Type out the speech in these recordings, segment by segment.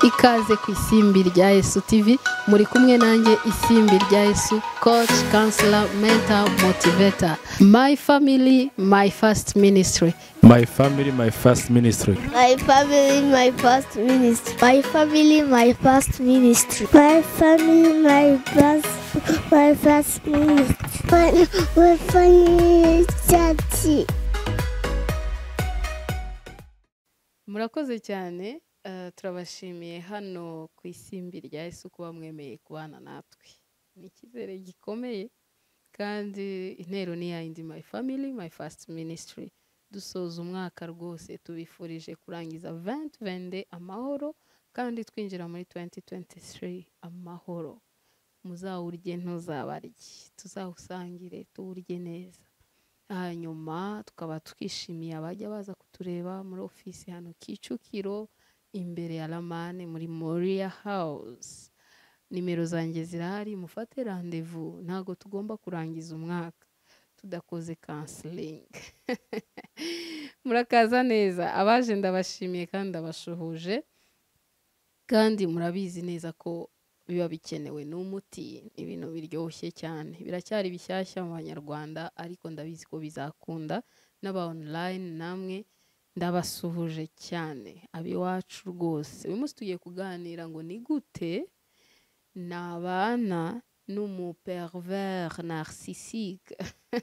ikaze ku isimbi rya Yesu TV muri kumwe nanjye isimbi rya Yesu, coach, counselor, mentor, motivator. My family, my first ministry. My family, my first ministry. My family, my first ministry. My family, my first ministry. My family, my first ministry. My family, church. Murakoze cyane, turabashimiye hano ku isimbi rya Yesu kuba mwemeye kubana natwe. Ni ikizere gikomeye kandi intero ni yindi, my family, my first ministry. Dusoza umwaka rwose tubifurije kurangiza 2020 amahoro kandi twinjira muri 2023 amahoro. Muzawurye ntuzabarye, tuzawusangire tuwurye neza. Hanyuma tukaba twishimiye abajya baza kutureba muri ofisi hano Kicukiro imbere ya Lamane muri Moria House. Nimero zanjye zirahari, mufate rendezvous. Ntago tugomba kurangiza umwaka tudakoze counseling. Murakaza neza, abaje ndabashimiye kandi ndabashuhuje, kandi murabizi neza ko biba bikenewe n'umuti, ibintu biryoshye cyane. Biracyari bishyashya mu Banyarwanda ariko ndabizi ko bizakunda. N'aba online namwe ndabasuhuje cyane, abiwacu rwose. Uyu munsi tugiye kuganira ngo ni gute nabana n'umupervers narcissique.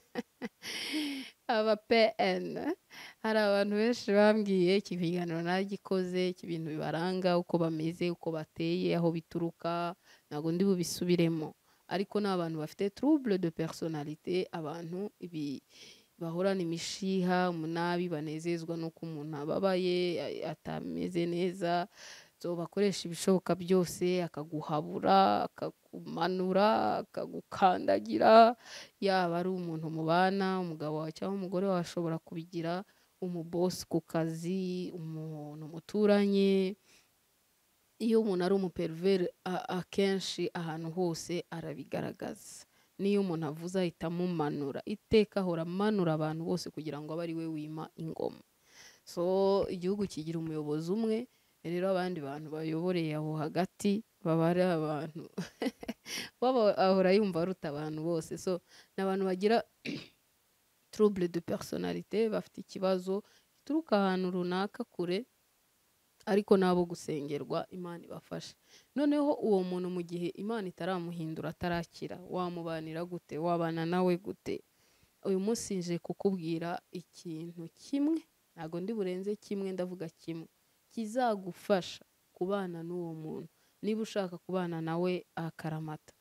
Aba PN, hari abantu benshi bambwiye ikiganiro nagikoze ibintu bibaranga, uko bameze, uko bateye, aho bituruka, ntago ndi bubisubiremo. Ariko n'abantu bafite trouble de personnalité, abantu bahorana imishiha, umunabi, banezezwa nuko umuntu ababaye, atameze neza, so bakoresha ibishoboka byose, akaguhabura, akakumanura, akagukandagira. Yaba ari umuntu mubana, umugabo wawe cyangwa umugore wawe ashobora kubigira, umuboss ku kazi, umuntu muturanye. Iyo umuntu ari umupervers akenshi ahantu hose arabigaragaza. Niyo umuntu avuze ahita amumanura, iteka ahora amanura abantu bose kugira ngo abe ari we wima ingoma. So igihugu kigira umuyobozi umwe, rero abandi bantu bayoboreye aho hagati baba ari abantu baba ahora yumva aruta abantu bose. So n'abantu bagira trouble de personnalité, bafite ikibazo gituruka ahantu runaka kure, ariko nabo gusengerwa Imana ibafashe. Noneho uwo muntu mu gihe Imana itaramuhindura, atarakira, wamubanira gute? Wabana nawe gute? Uyu munsi nje kukubwira ikintu kimwe, ntago ndi burenze kimwe, ndavuga kimwe kizagufasha kubana n'uwo muntu niba ushaka kubana nawe akaramata.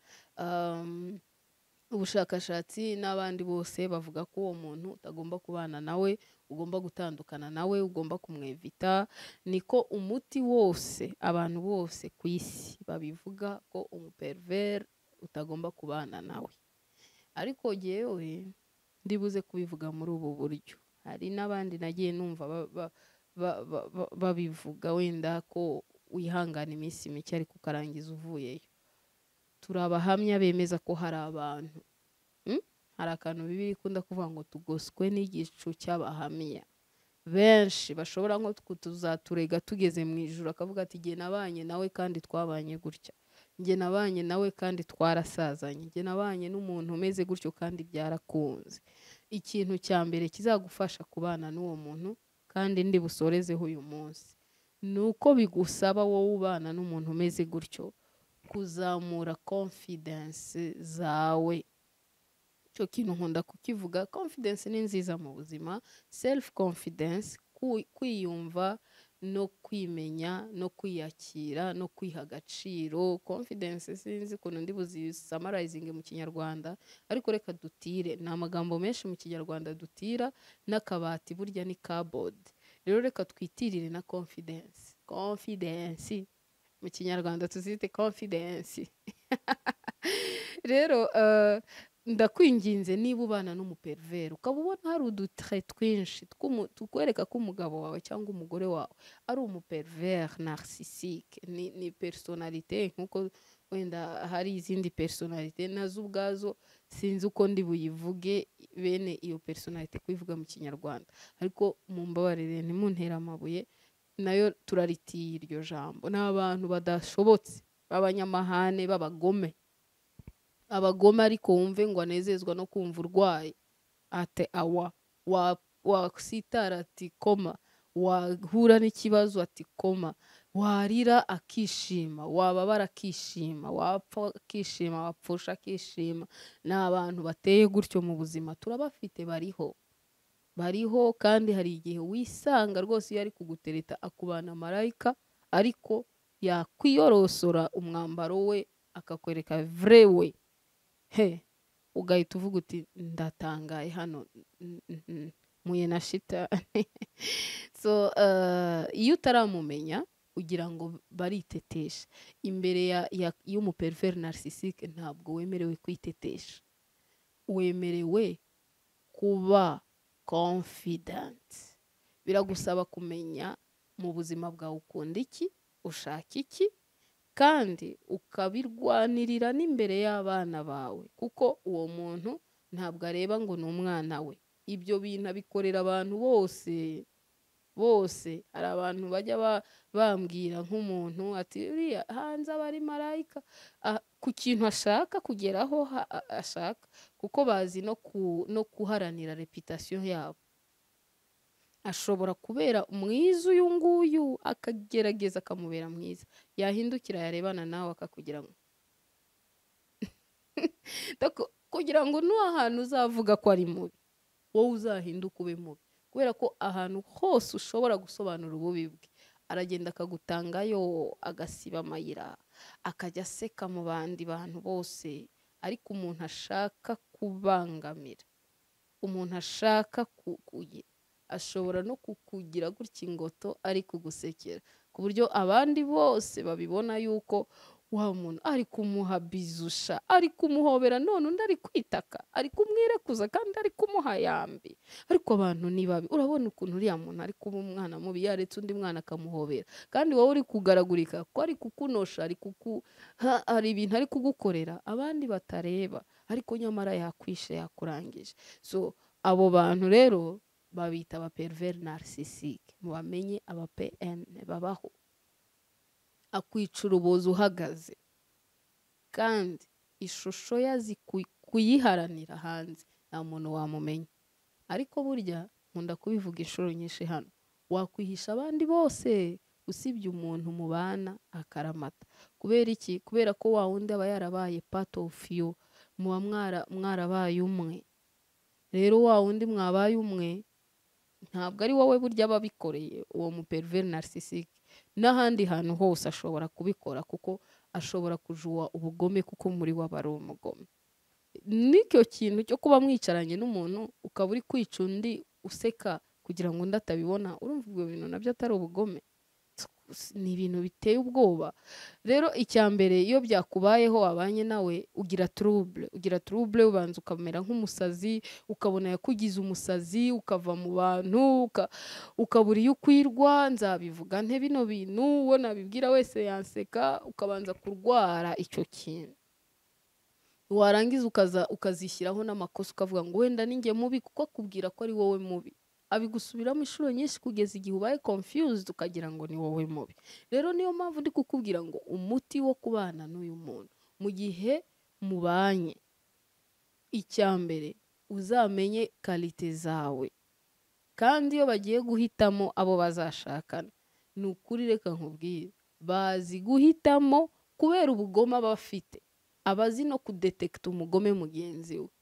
Ubushakashatsi n'abandi bose bavuga ko uwo muntu utagomba kubana nawe, ugomba gutandukana nawe, ugomba kumwevita. Niko umuti wose, abantu bose ku isi babivuga ko umupervers utagomba kubana nawe. Ariko jewe ndibuze kubivuga muri ubu buryo. Hari n'abandi nagiye numva babivuga, wenda ko wihangana iminsi mike ariko ukarangiza uvuyeyo. Turabahamya bemeza ko hari abantu, hari akantu Bibiliya ikunda kuvuga ngo tugoswe n'igicu cy'abahamya benshi bashobora nko kutuzaturega tugeze mu ijuru, akavuga ati jye nabanye nawe kandi twabanye gutya, jye nabanye nawe kandi twarasazanye, jye nabanye n'umuntu umeze gutyo kandi byarakunze. Ikintu cya mbere kizagufasha kubana n'uwo muntu, kandi ndi busorezeho uyu munsi, nuko bigusaba wowe ubana n'umuntu umeze gutyo kuzamura confidence zawe. Cyo kintu nkunda kukivuga, confidence ni nziza mu buzima, self confidence, kwiyumva no kwimenya no kwiyakira no kwiha agaciro. Confidence sinzi ukuntu ndi buzi summarizing mu Kinyarwanda, ariko reka dutire, ni amagambo menshi mu Kinyarwanda dutira, n'akabati burya ni cupboard. Rero reka twitirire na confidence. Confidence mu Kinyarwanda tuzite confidence. Rero ndakwinginze, niba ubana n'umupervers ukaba ubona hari udutrait twinshi tukwereka ko umugabo wawe cyangwa umugore wawe ari umupervers narcissique, ni personnalité nkuko wenda hari izindi personnalité nazo ubwazo sinzi uko ndi buyivuge bene iyo personnalité kuyivuga mu Kinyarwanda, ariko mumbabarire ntimuntera amabuye. nayo turaritiye iryo jambo. Ni abantu badashobotse b'abanyamahane b'abagome, abagome ariko wumve ngo anezezwa no kumva urwaye ate awa wasitara ati koma, wahura n'ikibazo ati koma, warira akishima, wababara akishima, wapfa akishima, wapfusha akishima. Ni abantu bateye gutyo mu buzima turabafite, bariho kandi hari igihe wisanga rwose iyo ari kugutereta akubana marayika, ariko yakwiyorosora umwambaro we akakwereka vrai we, ugahita uvuga uti ndatangaye hano muye na shitani. So iyo utaramumenya ugira ngo baritetesha imbere y'umupervers narcissistique. Ntabwo wemerewe kwitetesha, wemerewe kuba confident. Biragusaba kumenya mu buzima bwawe ukunda iki, ushaka iki, kandi ukabirwanirira n'imbere y'abana bawe, kuko uwo muntu ntabwo areba ngo ni umwana we. Ibyo bintu abikorera abantu bose. Hari abantu bajya bambwira nk'umuntu ati uriya hanze aba ari marayika, ku kintu ashaka kugeraho ashaka, kuko bazi no kuharanira reputation yabo. Ashobora kubera mwiza uyu nguyu, akagerageza akamubera mwiza, yahindukira yarebana nawe akakugira ngo kugira ngo ahantu uzavuga ko ari mubi, wowe uzahinduka ube mubi, kubera ko ahantu hose ushobora gusobanura ububi bwe aragenda akagutangayo, agasiba amayira, akajya aseka mu bandi bantu bose. Ariko umuntu ashaka kubangamira, umuntu ashaka kugira, ashobora no kukugira gutya ingoto ari kugusekera, ku buryo abandi bose babibona yuko wa muntu ari kumuha bizusha, ari kumuhobera, none undi ari kwitaka, ari kumwirekuza kandi ari kumuha yambi. Ariko abantu ni babi. Urabona ukuntu uriya muntu ari kuba umwana mubi, yaretse undi mwana akamuhobera, kandi wowe uri kugaragurika ko ari kukunosha, hari ibintu ari kugukorera abandi batareba, ariko nyamara yakwishe, yakurangije. So abo bantu rero babita aba pervers narcissistique. Mubamenye aba PN babaho, akwica urubozo uhagaze, kandi ishusho yazi kuyiharanira hanze, nta muntu wamumenya. Ariko burya nkunda kubivuga inshuro nyinshi hano, wakwihisha abandi bose usibye umuntu mubana akaramata. Kubera iki? Kubera ko wa wundi aba yarabaye part of you, muba mwarabaye umwe. Rero wa wundi mwabaye umwe ntabwo ari wowe burya ababikoreye uwo mu pervers narcissistique. N'ahandi hantu hose ashobora kubikora, kuko ashobora kujuwa ubugome, kuko muri waba ari umugome. Nicyo kintu cyo kuba mwicaranye n'umuntu ukaba uri kwica undi useka kugira ngo undi atabibona, urumva ibyo bintu nabyo atari ubugome? Ni ibintu biteye ubwoba. Rero icyambere iyo byakubayeho wabanye nawe ugira trouble, ubanza ukamera nk'umusazi, ukabona yakugize umusazi, ukava mu bantu, ukabura iyo ukwirwa. Nzabivuga nte bino bintu, uwo nabibwira wese yanseka, ukabanza kurwara icyo kintu. Warangiza ukazishyiraho n'amakosa, ukavuga ngo wenda ninjye mubi, kuko akubwira ko ari wowe mubi. Abigusubiramo inshuro nyinshi kugeza igihe ubaye confused, ukagira ngo ni wowe mubi. Rero niyo mpamvu ndi kukubwira ngo umuti wo kubana n'uyu muntu mu gihe mubanye, icyambere uzamenye kalite zawe, kandi iyo bagiye guhitamo abo bazashakana, ni ukuri reka nkubwire, bazi guhitamo kubera ubugome bafite, abazi no kudetekta umugome mugenzi we.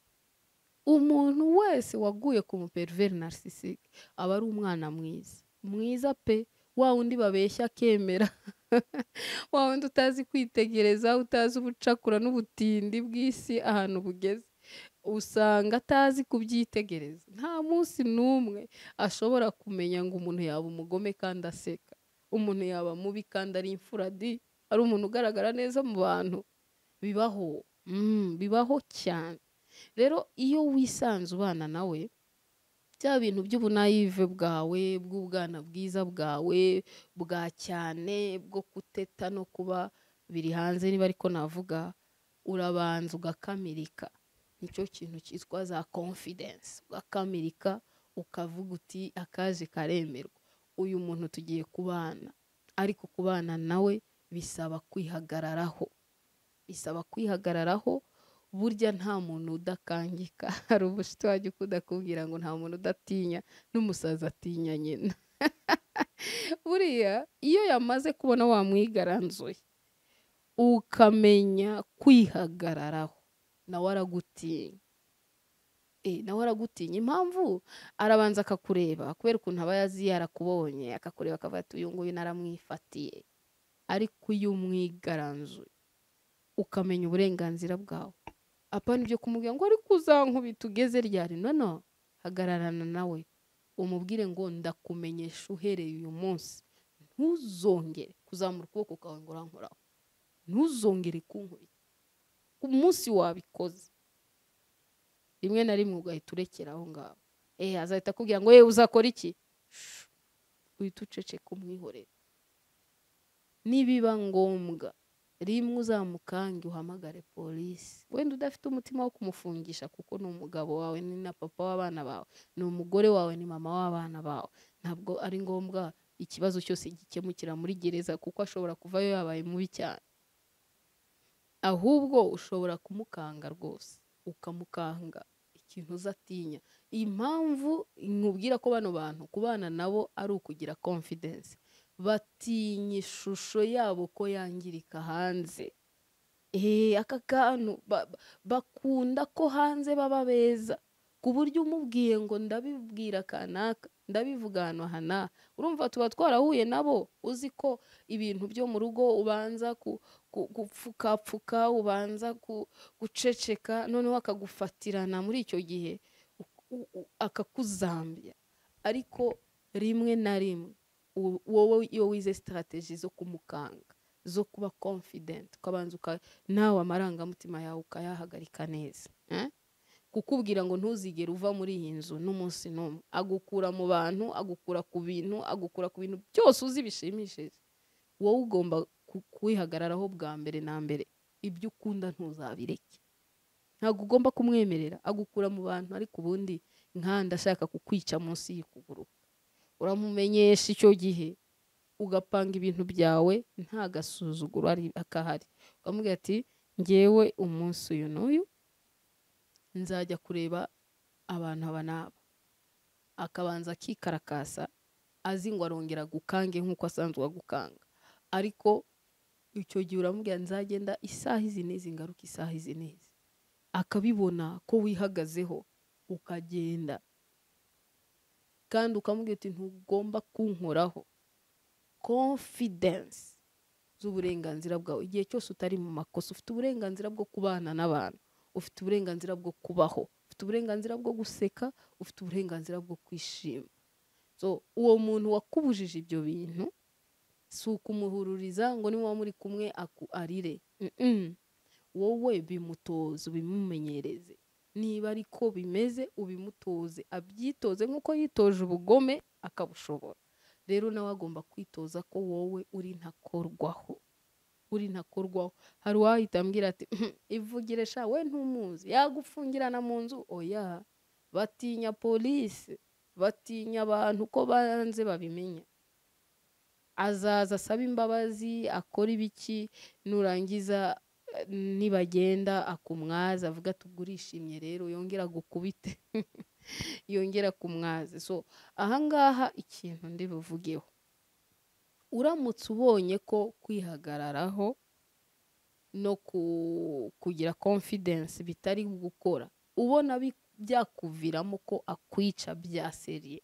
Umuntu wese waguye ku pervers narcissistique aba ari umwana mwiza pe, wa wundi babeshya akemera, wa wundi utazi kwitegereza, utazi ubucakura n'ubutindi bw'isi ahantu bugeze. Usanga atazi kubyitegereza, nta munsi n'umwe ashobora kumenya ngo umuntu yaba umugome kandi aseka, umuntu yaba mubi kandi ari imfuradi, ari umuntu ugaragara neza mu bantu. Bibaho cyane. Rero iyo wisanze ubana nawe, bya bintu by'ubunayive bwawe, bw'ubwana bwiza bwawe, bwa cyane bwo kuteta no kuba biri hanze, niba ariko navuga, urabanza ugakamirika. Nicyo kintu cyitwa za confidence. Ugakamirika, ukavuga uti akaje karemerwa. uyu muntu tugiye kubana, ariko kubana nawe bisaba kwihagararaho, burya nta muntu udakangika. Hari ubushiti wajya ukunda kubwira ngo nta muntu udatinya n'umusazi atinya nyina. Buriya iyo yamaze kubona wamwigaranzuye ukamenya kwihagararaho, nawe aragutinya. Nawe aragutinya. Impamvu arabanza akakureba kubera ukuntu aba yazi yarakubonye, akakureba akavuga ati uyu nguyu naramwifatiye. Ariko iyo umwigaranzuye ukamenya uburenganzira bwawe, apana ibyo kumubwira ngo ariko uzankubita ugeze ryari. No, hagararana nawe umubwire ngo ndakumenyesha uhereye uyu munsi ntuzongere kuzamura ukuboko kwawe ngo urankoraho, ntuzongere kunkubita. Ku munsi wabikoze rimwe na rimwe ugahita urekera aho ngaho, azahita akubwira ngo uzakora iki, uhita uceceka umwihorera. Nibiba ngombwa rimwe uzamukange uhamagare polisi, wenda udafite umutima wo kumufungisha kuko ni umugabo wawe, ni na papa w'abana bawe, ni umugore wawe, ni mama w'abana bawe. Ntabwo ari ngombwa ikibazo cyose gikemukira muri gereza kuko ashobora kuvayo yabaye mubi cyane. Ahubwo ushobora kumukanga rwose, ukamukanga ikintu uzatinya. Impamvu nkubwira ko bano bantu kubana nabo ari ukugira confidence, batinya ishusho yabo ko yangirika hanze. Aka kantu bakunda ko hanze baba beza, ku buryo umubwiye ngo ndabibwira kanaka, ndabivuga ahantu aha, urumva tuba twarahuye nabo. Uzi ko ibintu byo mu rugo ubanza gupfukapfuka, ubanza guceceka, noneho akagufatirana muri icyo gihe akakuzambya. Ariko rimwe na rimwe wowe iyo wize strategy zo kumukanga, zo kuba confident, ukabanza nawe amarangamutima yawe ukayahagarika neza, kukubwira ngo ntuzigere uva muri iyi nzu n'umunsi n'umwe. Agukura mu bantu, agukura ku bintu, byose uzi bishimishije. Wowe ugomba kwihagararaho bwa mbere na mbere. Ibyo ukunda ntuzabireke, ntabwo ugomba kumwemerera. Agukura mu bantu ariko ubundi ndashaka kukwica munsi y'ikuguru, uramumenyesha icyo gihe, ugapanga ibintu byawe nta gasuzuguro akahari. Ukamubwira ati ngewe umunsi uyu n'uyu nzajya kureba abantu aba n'aba. Akabanza akikarakasa, azi ngo arongera gukange nk'uko asanzwe agukanga. Ariko icyo gihe uramubwira nzagenda isaha izi n'izi, ngaruka isaha izi n'izi. Akabibona ko wihagazeho ukagenda, kandi ukamubwira ati ntugomba kunkoraho. Confidence z'uburenganzira bwawe. Igihe cyose utari mu makosa, ufite uburenganzira bwo kubana n'abantu, ufite uburenganzira bwo kubaho, ufite uburenganzira bwo guseka, ufite uburenganzira bwo kwishima. So uwo muntu wakubujije ibyo bintu si ukumuhururiza ngo niba muri kumwe arire. Wowe bimutoze, ubimumenyereze. Niba ariko bimeze ubimutoze, abyitoze nk'uko yitoje ubugome akabushobora. Rero nawe agomba kwitoza ko wowe uri ntakorwaho. Hari uwahita ambwira ati ivugire sha we ntumuzi, yagufungirana mu nzu. Oya, batinya polisi, batinya abantu ko banze babimenya. Azaza asaba imbabazi, akora ibiki, nurangiza nibagenda akumwaza, avuga ati ubwo urishimye rero, yongera gukubite yongera kumwaza. So ahangaha ikintu ndi buvugeho, uramutse ubonye ko kwihagararaho no kugira confidence bitari gukora, ubona byakuviramo ko akwica bya seriye,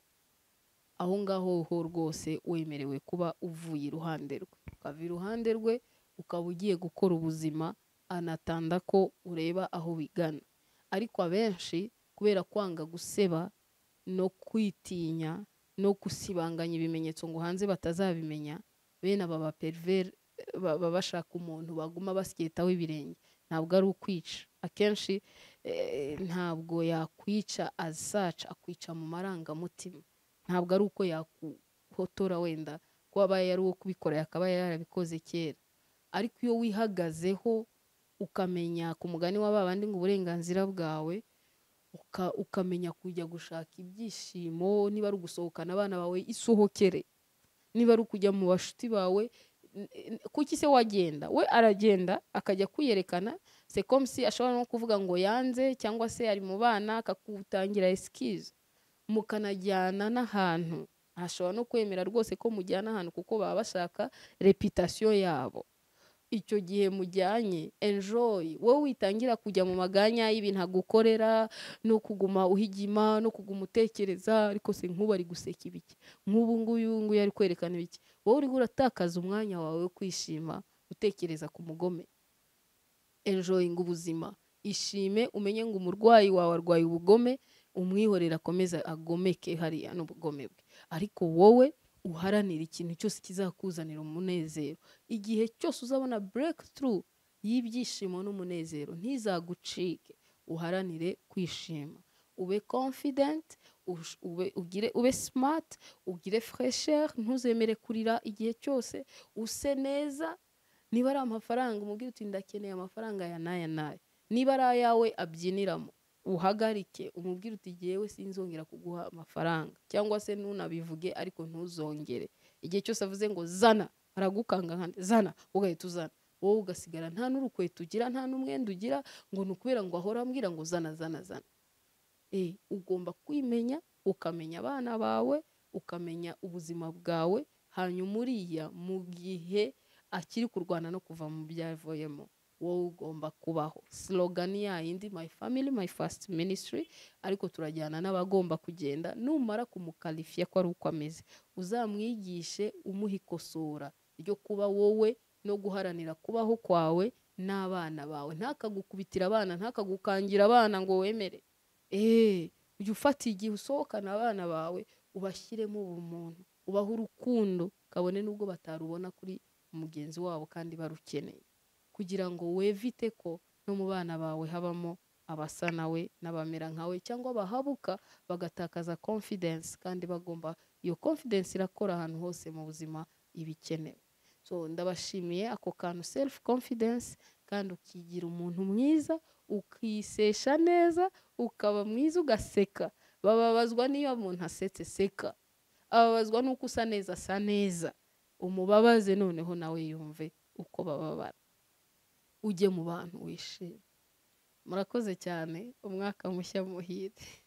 aho ngaho ho rwose wemerewe kuba uvuye iruhande rwe, ukava iruhande rwe ukaba ugiye gukora ubuzima, anatanda ko ureba aho bigana. Ariko abenshi kubera kwanga guseba no kwitinya no gusibanganya ibimenyetso ngo hanze batazabimenya, bene aba pervers baba bashaka umuntu baguma basyetaho ibirenge. Ntabwo ari ukwica. Akenshi ntabwo yakwica azaca, akwica mu marangamutima. Ntabwo ari uko yakuhotora wenda ko abaye ari uwo kubikora yakaba yarabikoze kera. Ariko iyo wihagazeho ukamenya ku mugani w'abandi ngo uburenganzira bwawe, ukamenya kujya gushaka ibyishimo. Niba ari ugusohokana abana bawe isohokere, niba ari ukujya mu bashuti bawe. Kuki se wagenda? We aragenda akajya kwiyerekana, c'est comme si ashobora no kuvuga ngo yanze, cyangwa se ari mu bana akakutangira excuse, mukanajyana n'ahantu. Ashobora no kwemera rwose ko mujyana ahantu kuko baba bashaka reputation yabo. Icyo gihe mujyanye, enjoy. Wowe witangira kujya mu maganya y'ibintu agukorera no kuguma uhigima no kuguma utekereza, ariko se nk'ubu ari guseka ibiki, nk'ubu nguyu ari kwerekana ibiki. Wowe uri uratakaza umwanya wawe wo kwishima utekereza ku mugome. Enjoying ubuzima, ishime, umenye ngo umurwayi wawe arwaye ubugome, umwihorera akomeza agomeke hariya n'ubugome bwe, ariko wowe uharanira ikintu cyose kizakuzanira umunezero. Igihe cyose uzabona breakthrough y'ibyishimo n'umunezero ntizagucike. Uharanire kwishima, ube confident, ube smart, ugire fraîcheur, ntuzemere kurira igihe cyose, use neza. Niba ari amafaranga umubwire uti ndakeneye amafaranga ya naya. Niba ari ayawe abyiniramo, uhagarike umubwire uti jyewe sinzongera kuguha amafaranga, cyangwa se ntunabivuge ariko ntuzongere. Igihe cyose avuze ngo zana, aragukanga nkande zana, ugahita uzana. Wowe ugasigara nta n'urukweto ugira, nta n'umwenda ugira, ngo nukubera ngo ahora ambwira ngo zana. Ugomba kwimenya, ukamenya abana bawe, ukamenya ubuzima bwawe, hanyuma uriya mu gihe akiri kurwana no kuva mu byavuyemo, wowe ugomba kubaho. Slogan yindi my family my first ministry, ariko turajyana n'abagomba kugenda. Numara kumukalifiya ko ari uko ameze, uzamwigishe umuhikosora ryo kuba wowe no guharanira kubaho kwawe n'abana bawe. Ntakagukubitira abana, ntakagukangira abana ngo wemere. Ujye ufata igihe usohokana abana bawe, ubashyiremo ubumuntu, ubaha urukundo, kabone nubwo batarubona kuri mugenzi wabo kandi barukeneye, kugira ngo wevite ko no mu bana bawe habamo abasa nawe n'abamera nkawe, cyangwa bahabuka bagatakaza confidence. Kandi bagomba, iyo confidence irakora ahantu hose mu buzima ibikenewe. So ndabashimiye ako kantu self confidence, kandi ukigira umuntu mwiza, ukisesha neza, ukaba mwiza, ugaseka. Bababazwa niyo umuntu asetse, seka. Ababazwa nuko usa neza, asa neza. Umubabaze noneho nawe yumve uko bababara. Ujye mu bantu wishime. Murakoze cyane, umwaka mushya muhire.